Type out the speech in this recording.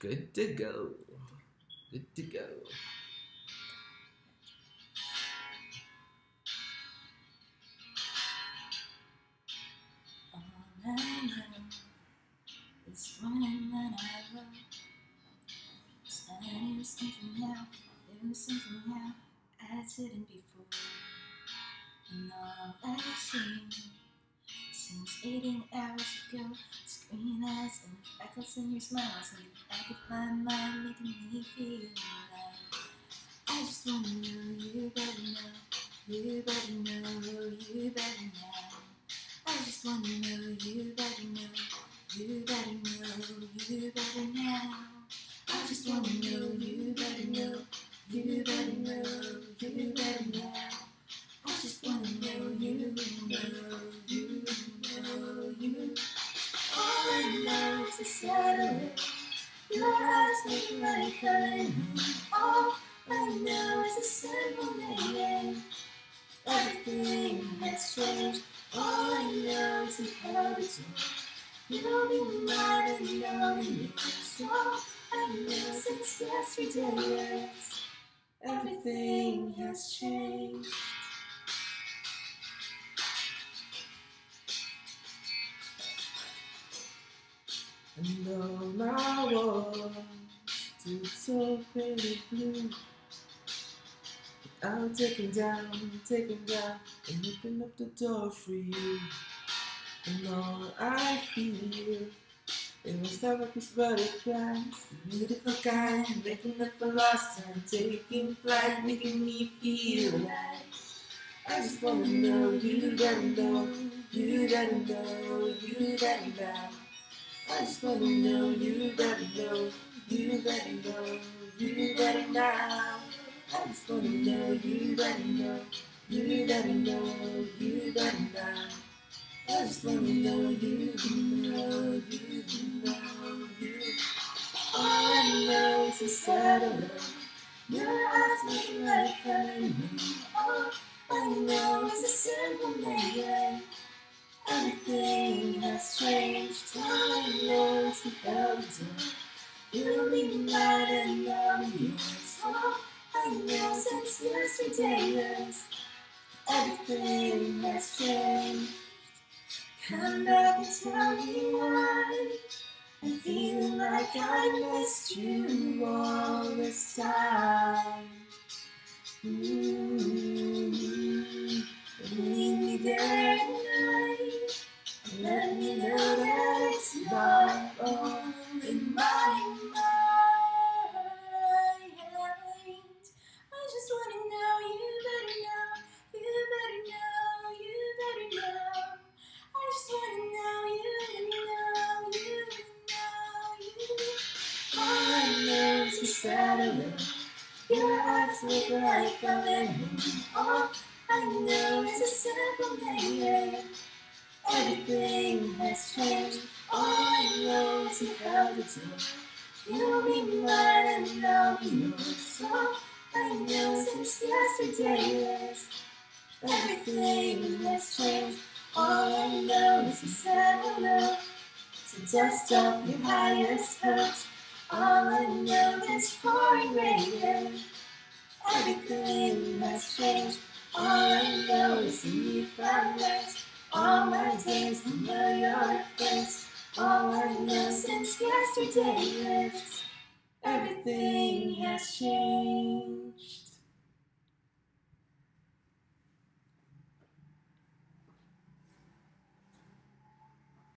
Good to go. Good to go. All I know is when I woke, I knew something now I didn't before. And all I've seen since 18 hours ago is green eyes and freckles in your smiles, and the back of my mind making me feel like I just wanna know you better know, you better know, you better know. I just wanna know you better know, you better know, you better know. I just wanna know you better know, you better know, you better know. I just wanna know you know, you know, you. All I know is a satellite. Your eyes look like coming. All I know is a simple name. Everything has changed. All I know is you held it all. You'll be mine and I'll be yours. All I know since yesterday is everything has changed. And all my walls stood so pretty blue. I'm taking down, and open up the door for you. And all I feel, it was like these butterflies, beautiful kind, making up for lost time, taking flight, making me feel like I just wanna know you better know, you better know, you better know. I just wanna know you better know, you better know, you better know. I just wanna know you better know, you better know, you better know. I just wanna know you know, you know, you. All I know is a satellite. Your eyes look like heaven. All I know is a simple name. Everything has changed. All I know is you held it down. You'll be mine and I'll be yours. All I know since yesterday is everything has changed. Come back and tell me why I'm feeling like I missed you all this time. Meet me there tonight. Let me know that it's not all in my mind. I just wanna know you better know, you better know, you better know. I just wanna know you know, you know, you. All I know is the satellite. Your eyes look like a lemon. All I know is a simple name. Everything has changed. All I know is you held it all. You'll be mine and I'll be yours. All I know since yesterday is everything has changed. All I know is you settle to dust off your highest hopes. All I know is pouring rain. Everything has changed. All I know is you need from rest. All my days to know your face. All I know since yesterday is everything has changed.